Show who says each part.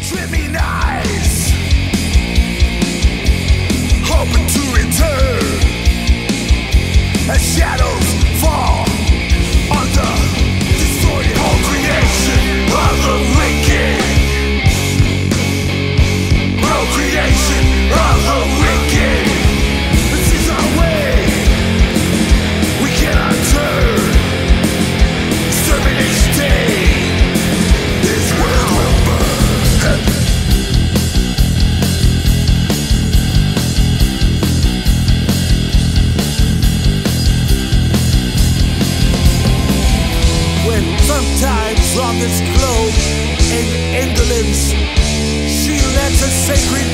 Speaker 1: Trimming hoping to return as shadows fall on the distorted whole creation of the wicked. Procreation of the wicked. This is our way. We cannot turn. Serving each day. This world will burn. When sometimes wrong is clothed in indolence, she lets a sacred